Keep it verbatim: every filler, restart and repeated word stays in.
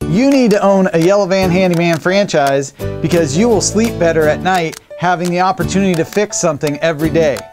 You need to own a Yellow Van Handyman franchise because you will sleep better at night having the opportunity to fix something every day.